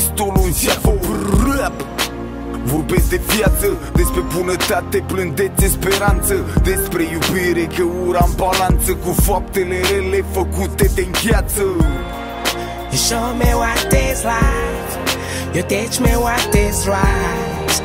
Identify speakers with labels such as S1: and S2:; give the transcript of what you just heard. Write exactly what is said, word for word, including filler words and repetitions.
S1: pistolul în șafă. Vorbesc de viață, despre bunătate, blândețe, speranță, despre iubire, că ura în balanță cu faptele rele făcute de îngheață.
S2: You show me what is life, you teach me what is right.